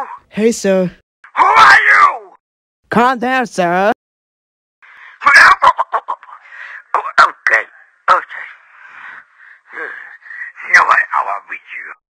Hey, sir. Who are you? Calm down, sir. Okay. You know what? I want to meet you.